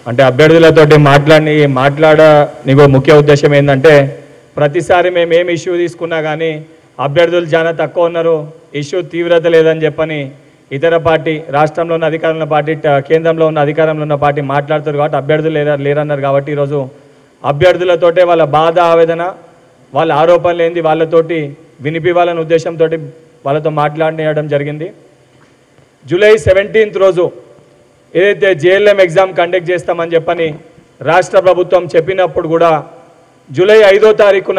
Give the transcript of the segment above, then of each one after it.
అంటే అభ్యర్థులతోటి మాట్లాడడానికి ముఖ్య ఉద్దేశం ఏంటంటే ప్రతిసారి మేము ఏం ఇష్యూ తీసుకున్నా కానీ అభ్యర్థులు చాలా తక్కువ ఉన్నారు, ఇష్యూ తీవ్రత లేదని చెప్పని ఇతర పార్టీ రాష్ట్రంలో ఉన్న అధికారంలో పార్టీ కేంద్రంలో ఉన్న అధికారంలో ఉన్న పార్టీ మాట్లాడుతారు కాబట్టి అభ్యర్థులు లేరన్నారు కాబట్టి ఈరోజు అభ్యర్థులతోటే వాళ్ళ బాధ ఆవేదన వాళ్ళ ఆరోపణలు ఏంది వాళ్ళతోటి వినిపివ్వాలనే ఉద్దేశంతో వాళ్ళతో మాట్లాడడం జరిగింది. జూలై 17th రోజు ఏదైతే JLM ఎగ్జామ్ కండక్ట్ చేస్తామని చెప్పని రాష్ట్ర ప్రభుత్వం చెప్పినప్పుడు కూడా జూలై 5వ తారీఖున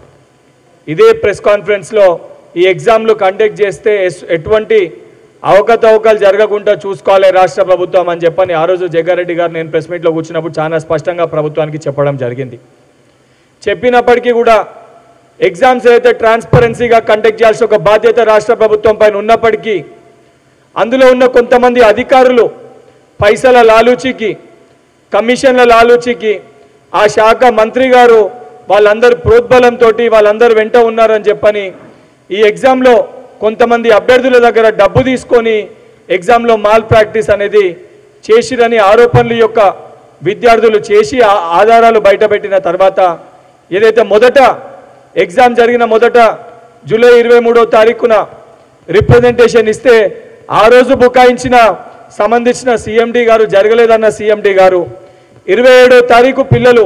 ఇదే ప్రెస్ కాన్ఫరెన్స్లో ఈ ఎగ్జామ్లు కండక్ట్ చేస్తే ఎటువంటి అవకతవకలు జరగకుండా చూసుకోవాలి రాష్ట్ర ప్రభుత్వం అని చెప్పని ఆ రోజు జగ్గారెడ్డి గారు నేను ప్రెస్ మీట్లో కూర్చున్నప్పుడు చాలా స్పష్టంగా ప్రభుత్వానికి చెప్పడం జరిగింది. చెప్పినప్పటికీ కూడా ఎగ్జామ్స్ అయితే ట్రాన్స్పరెన్సీగా కండక్ట్ చేయాల్సిన ఒక బాధ్యత రాష్ట్ర ప్రభుత్వం పైన ఉన్నప్పటికీ అందులో ఉన్న కొంతమంది అధికారులు పైసల లాలూచీకి కమిషన్ల లాలూచీకి ఆ శాఖ మంత్రి గారు వాళ్ళందరూ ప్రోద్బలంతో వాళ్ళందరూ వెంట ఉన్నారని చెప్పని ఈ ఎగ్జామ్లో కొంతమంది అభ్యర్థుల దగ్గర డబ్బు తీసుకొని ఎగ్జామ్లో మాల్ ప్రాక్టీస్ అనేది చేసిరని ఆరోపణలు యొక్క విద్యార్థులు చేసి ఆధారాలు బయటపెట్టిన తర్వాత ఏదైతే మొదట ఎగ్జామ్ జరిగిన మొదట జూలై 23వ తారీఖున రిప్రజెంటేషన్ ఇస్తే ఆ రోజు బుకాయించిన సంబంధించిన CMD గారు జరగలేదన్న CMD గారు 27వ తారీఖు పిల్లలు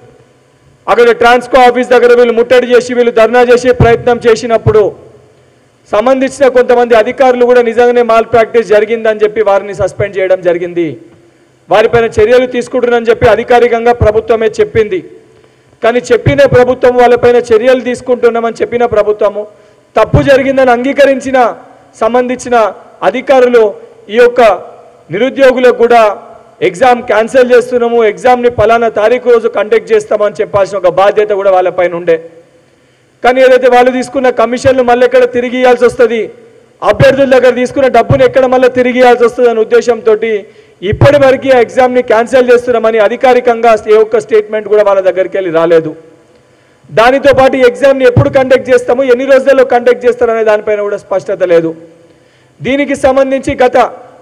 అక్కడ ట్రాన్స్కో ఆఫీస్ దగ్గర వీళ్ళు ముట్టడి చేసి వీళ్ళు ధర్నా చేసే ప్రయత్నం చేసినప్పుడు సంబంధించిన కొంతమంది అధికారులు కూడా నిజంగానే మాల్ ప్రాక్టీస్ జరిగిందని చెప్పి వారిని సస్పెండ్ చేయడం జరిగింది. వారిపైన చర్యలు తీసుకుంటున్నారని చెప్పి అధికారికంగా ప్రభుత్వమే చెప్పింది. కానీ చెప్పిన ప్రభుత్వం వాళ్ళపైన చర్యలు తీసుకుంటున్నామని చెప్పిన ప్రభుత్వము తప్పు జరిగిందని అంగీకరించిన సంబంధించిన అధికారులు ఈ యొక్క నిరుద్యోగులకు కూడా ఎగ్జామ్ క్యాన్సిల్ చేస్తున్నాము, ఎగ్జామ్ని ఫలానా తారీఖు రోజు కండక్ట్ చేస్తామని చెప్పాల్సిన ఒక బాధ్యత కూడా వాళ్ళపైన ఉండే. కానీ ఏదైతే వాళ్ళు తీసుకున్న కమిషన్లు మళ్ళీ ఎక్కడ తిరిగి ఇవ్వాల్సి వస్తుంది, అభ్యర్థుల దగ్గర తీసుకున్న డబ్బును ఎక్కడ మళ్ళీ తిరిగి ఇవ్వాల్సి వస్తుంది అనే ఉద్దేశంతో ఇప్పటి వరకు ఆ ఎగ్జామ్ని క్యాన్సిల్ చేస్తున్నామని అధికారికంగా ఏ ఒక్క స్టేట్మెంట్ కూడా వాళ్ళ దగ్గరికి వెళ్ళి రాలేదు. దానితో పాటు ఈ ఎగ్జామ్ని ఎప్పుడు కండక్ట్ చేస్తాము, ఎన్ని రోజుల్లో కండక్ట్ చేస్తారనే దానిపైన కూడా స్పష్టత లేదు. దీనికి సంబంధించి గత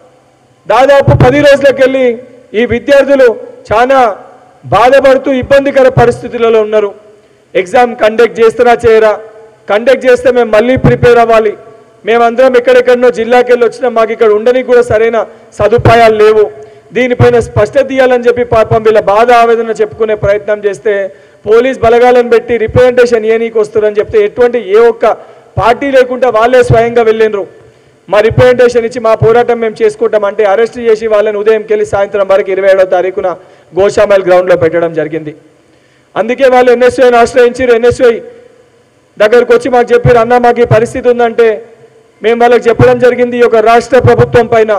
దాదాపు 10 రోజులకు వెళ్ళి ఈ విద్యార్థులు చాలా బాధపడుతూ ఇబ్బందికర పరిస్థితులలో ఉన్నారు. ఎగ్జామ్ కండక్ట్ చేస్తారా చేయరా, కండక్ట్ చేస్తే మేము మళ్ళీ ప్రిపేర్ అవ్వాలి, మేమందరం ఎక్కడెక్కడనో జిల్లాకి వెళ్ళి వచ్చినా మాకు ఇక్కడ ఉండడానికి కూడా సరైన సదుపాయాలు లేవు, దీనిపైన స్పష్టత ఇవ్వాలని చెప్పి పాపం వీళ్ళ బాధ ఆవేదన చెప్పుకునే ప్రయత్నం చేస్తే పోలీస్ బలగాలను పెట్టి రిప్రజెంటేషన్ ఏనీకి వస్తారని చెప్తే ఎటువంటి ఏ ఒక్క పార్టీ లేకుండా వాళ్ళే స్వయంగా వెళ్ళినరు. మా రిప్రజెంటేషన్ ఇచ్చి మా పోరాటం మేము చేసుకుంటామంటే అరెస్ట్ చేసి వాళ్ళని ఉదయంకి వెళ్ళి సాయంత్రం వరకు 27వ తారీఖున గోషామైల్ గ్రౌండ్లో పెట్టడం జరిగింది. అందుకే వాళ్ళు NSYని ఆశ్రయించారు. NSY దగ్గరకు వచ్చి మాకు చెప్పారు, అన్న మాకు ఈ పరిస్థితి ఉందంటే మేము వాళ్ళకి చెప్పడం జరిగింది ఈ యొక్క రాష్ట్ర ప్రభుత్వం పైన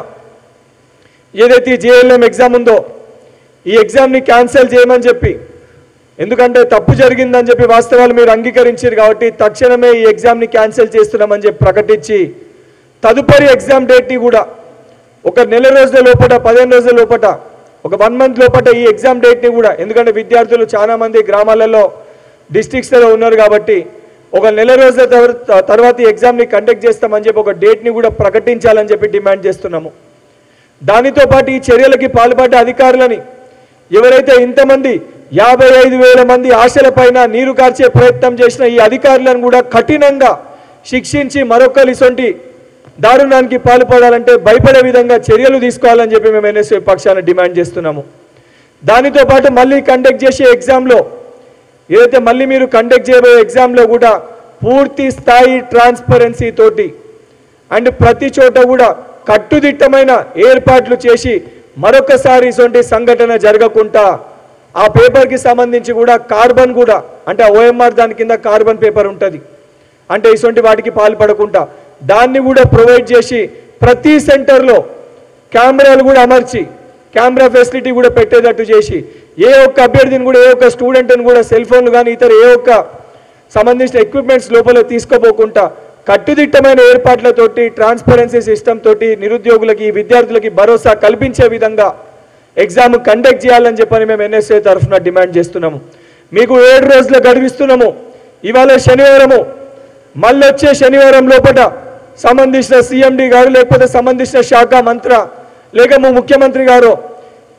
ఏదైతే JLM ఎగ్జామ్ ఉందో ఈ ఎగ్జామ్ని క్యాన్సిల్ చేయమని చెప్పి, ఎందుకంటే తప్పు జరిగిందని చెప్పి వాస్తవాలు మీరు అంగీకరించారు కాబట్టి తక్షణమే ఈ ఎగ్జామ్ని క్యాన్సిల్ చేస్తున్నామని చెప్పి ప్రకటించి తదుపరి ఎగ్జామ్ డేట్ని కూడా ఒక నెల రోజుల లోపల 15 రోజుల లోపల ఒక 1 month లోపల ఈ ఎగ్జామ్ డేట్ని కూడా, ఎందుకంటే విద్యార్థులు చాలామంది గ్రామాలలో డిస్ట్రిక్ట్స్లో ఉన్నారు కాబట్టి ఒక నెల రోజుల తర్వాత ఈ ఎగ్జామ్ని కండక్ట్ చేస్తామని చెప్పి ఒక డేట్ని కూడా ప్రకటించాలని చెప్పి డిమాండ్ చేస్తున్నాము. దానితో పాటు ఈ చర్యలకి పాల్పడ్డ అధికారులని ఎవరైతే ఇంతమంది 55,000 మంది ఆశలపైన నీరు కార్చే ప్రయత్నం చేసిన ఈ అధికారులను కూడా కఠినంగా శిక్షించి మరొకరి సొంటి దారుణానికి పాల్పడాలంటే భయపడే విధంగా చర్యలు తీసుకోవాలని చెప్పి మేము NSY పక్షాన డిమాండ్ చేస్తున్నాము. దానితో పాటు మళ్ళీ కండక్ట్ చేసే ఎగ్జామ్లో ఏదైతే మళ్ళీ మీరు కండక్ట్ చేయబోయే ఎగ్జామ్లో కూడా పూర్తి స్థాయి ట్రాన్స్పరెన్సీ తోటి అండ్ ప్రతి చోట కూడా కట్టుదిట్టమైన ఏర్పాట్లు చేసి మరొకసారి ఇటువంటి సంఘటన జరగకుండా ఆ పేపర్కి సంబంధించి కూడా కార్బన్ కూడా అంటే OMR దాని కింద కార్బన్ పేపర్ ఉంటుంది అంటే ఇటువంటి వాటికి పాల్పడకుండా దాన్ని కూడా ప్రొవైడ్ చేసి ప్రతి సెంటర్లో కెమెరాలు కూడా అమర్చి కెమెరా ఫెసిలిటీ కూడా పెట్టేటట్టు చేసి ఏ ఒక్క అభ్యర్థిని కూడా ఏ ఒక్క స్టూడెంట్ని కూడా సెల్ ఫోన్లు కానీ ఇతర ఏ ఒక్క సంబంధించిన ఎక్విప్మెంట్స్ లోపల తీసుకోపోకుండా కట్టుదిట్టమైన ఏర్పాట్లతోటి ట్రాన్స్పరెన్సీ సిస్టమ్ తోటి నిరుద్యోగులకి విద్యార్థులకి భరోసా కల్పించే విధంగా ఎగ్జామ్ కండక్ట్ చేయాలని చెప్పని మేము NSY తరఫున డిమాండ్ చేస్తున్నాము. మీకు 7 రోజులు గడువిస్తున్నాము. ఇవాళ శనివారము మళ్ళీ వచ్చే శనివారం లోపల సంబంధించిన CMD గారు లేకపోతే సంబంధించిన శాఖ మంత్రి లేక ముఖ్యమంత్రి గారు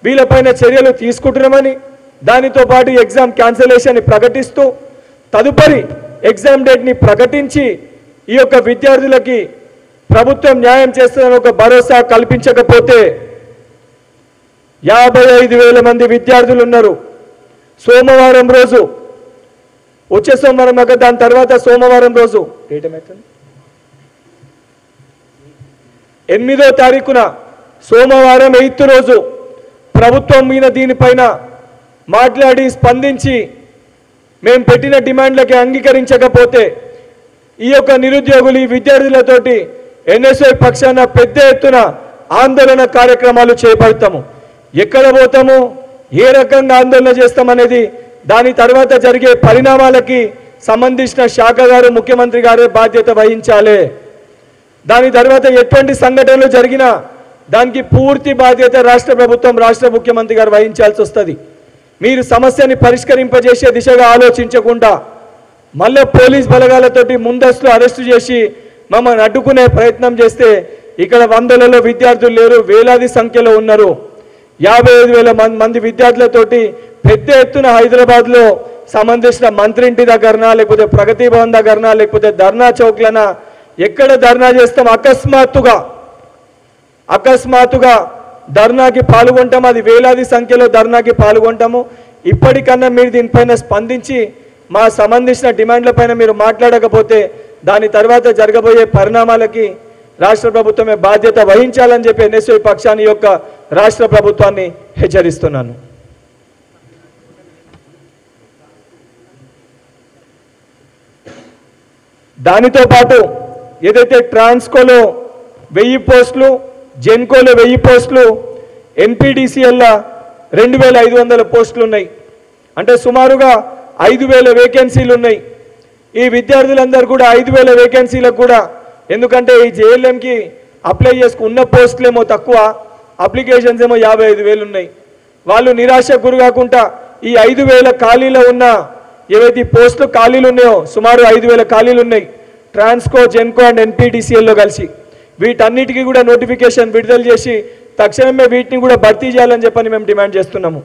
వీళ్ళపైన చర్యలు తీసుకుంటున్నామని, దానితో పాటు ఎగ్జామ్ క్యాన్సిలేషన్ ప్రకటిస్తూ తదుపరి ఎగ్జామ్ డేట్ని ప్రకటించి ఈ యొక్క విద్యార్థులకి ప్రభుత్వం న్యాయం చేస్తుందని ఒక భరోసా కల్పించకపోతే 55,000 మంది విద్యార్థులు ఉన్నారు. సోమవారం రోజు, వచ్చే సోమవారం కాక దాని తర్వాత సోమవారం రోజు డేట్ ఏమవుతుంది 8వ తారీఖున సోమవారం 8th రోజు ప్రభుత్వం మీద దీనిపైన మాట్లాడి స్పందించి మేము పెట్టిన డిమాండ్లకి అంగీకరించకపోతే ఈ యొక్క నిరుద్యోగులు ఈ విద్యార్థులతోటి ఎన్ఎస్ఐ పక్షాన పెద్ద ఎత్తున ఆందోళన కార్యక్రమాలు చేపడతాము. ఎక్కడ పోతాము, ఏ రకంగా ఆందోళన చేస్తామనేది దాని తర్వాత జరిగే పరిణామాలకి సంబంధించిన శాఖ గారు, ముఖ్యమంత్రి గారు బాధ్యత వహించాలి. దాని తర్వాత ఎటువంటి సంఘటనలు జరిగినా దానికి పూర్తి బాధ్యత రాష్ట్ర ప్రభుత్వం, రాష్ట్ర ముఖ్యమంత్రి గారు వహించాల్సి వస్తుంది. మీరు సమస్యని పరిష్కరింపజేసే దిశగా ఆలోచించకుండా మళ్ళీ పోలీస్ బలగాలతోటి ముందస్తు అరెస్టు చేసి మమ్మల్ని అడ్డుకునే ప్రయత్నం చేస్తే ఇక్కడ వందలలో విద్యార్థులు లేరు, వేలాది సంఖ్యలో ఉన్నారు. 55,000 మంది విద్యార్థులతోటి పెద్ద ఎత్తున హైదరాబాద్లో సంబంధించిన మంత్రి ఇంటి దగ్గరనా, లేకపోతే ప్రగతి భవన్ దగ్గరనా, లేకపోతే ధర్నా చౌక్లనా ఎక్కడ ధర్నా చేస్తాం, అకస్మాత్తుగా ధర్నాకి పాల్గొంటాము. అది వేలాది సంఖ్యలో ధర్నాకి పాల్గొంటాము. ఇప్పటికన్నా మీరు దీనిపైన స్పందించి మా సంబంధించిన డిమాండ్లపైన మీరు మాట్లాడకపోతే దాని తర్వాత జరగబోయే పరిణామాలకి రాష్ట్ర ప్రభుత్వమే బాధ్యత వహించాలని చెప్పి ఎన్ఎస్ఐ పక్షాన్ని యొక్క రాష్ట్ర ప్రభుత్వాన్ని హెచ్చరిస్తున్నాను. దానితో పాటు ఏదైతే ట్రాన్స్కోలో 1000 పోస్టులు, జెన్కోలో 1000 పోస్టులు, ఎన్పీడీసీఎల్లో 2,500 పోస్టులు ఉన్నాయి. అంటే సుమారుగా 5,000 వేకెన్సీలు ఉన్నాయి. ఈ విద్యార్థులందరూ కూడా 5,000 వేకెన్సీలకు కూడా, ఎందుకంటే ఈ జేఎల్ఎంకి అప్లై చేసుకున్న పోస్టులేమో తక్కువ, అప్లికేషన్స్ ఏమో 55,000 ఉన్నాయి. వాళ్ళు నిరాశకు గురి కాకుండా ఈ 5,000 ఖాళీలో ఉన్న ఏవైతే పోస్టులు ఖాళీలు ఉన్నాయో, సుమారు 5,000 ఖాళీలు ఉన్నాయి ట్రాన్స్కో, జెన్కో అండ్ ఎన్పీడీసీఎల్లో కలిసి. వీటన్నిటికీ కూడా నోటిఫికేషన్ విడుదల చేసి తక్షణమే వీటిని కూడా భర్తీ చేయాలని చెప్పని మేము డిమాండ్ చేస్తున్నాము.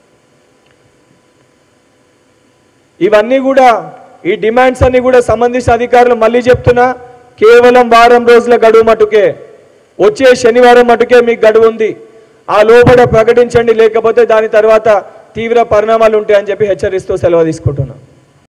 ఇవన్నీ కూడా, ఈ డిమాండ్స్ అన్ని కూడా సంబంధించిన అధికారులు మళ్ళీ చెప్తున్నా, కేవలం వారం రోజుల గడువు మటుకే, వచ్చే శనివారం మటుకే మీకు గడువు ఉంది. ఆ లోపల ప్రకటించండి, లేకపోతే దాని తర్వాత తీవ్ర పరిణామాలు ఉంటాయని చెప్పి హెచ్చరిస్తూ సెలవు తీసుకుంటున్నాం.